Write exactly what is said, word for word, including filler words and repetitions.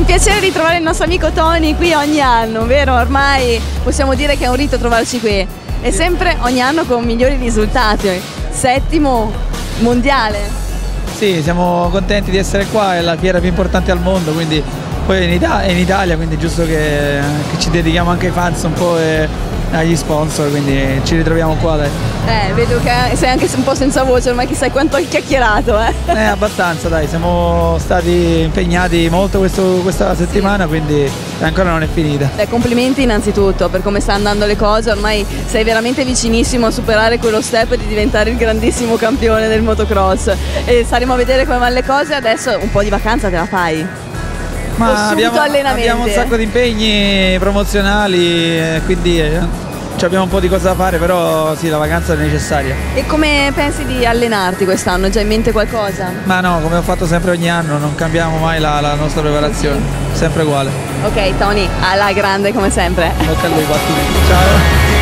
piacere ritrovare il nostro amico Tony qui ogni anno, vero? Ormai possiamo dire che è un rito trovarci qui. E sempre ogni anno con migliori risultati. Settimo mondiale. Sì, siamo contenti di essere qua, è la fiera più importante al mondo, quindi poi è in, Ita- è in Italia, quindi è giusto che, che ci dedichiamo anche ai fans un po' e agli sponsor, quindi ci ritroviamo qua, dai. Eh, vedo che sei anche un po' senza voce, ormai chissà quanto hai chiacchierato, eh. Eh, abbastanza, dai, siamo stati impegnati molto questo, questa settimana, sì. Quindi ancora non è finita. Beh, complimenti innanzitutto per come stanno andando le cose, ormai sei veramente vicinissimo a superare quello step di diventare il grandissimo campione del motocross e staremo a vedere come vanno le cose. Adesso un po' di vacanza te la fai? Ma abbiamo, abbiamo un sacco di impegni promozionali, quindi eh, abbiamo un po' di cosa da fare, però sì, la vacanza è necessaria. E come pensi di allenarti quest'anno? Hai già in mente qualcosa? Ma no, come ho fatto sempre ogni anno, non cambiamo mai la, la nostra preparazione, sempre uguale. Ok Tony, alla grande come sempre. Bocca al lupo a tutti. Ciao.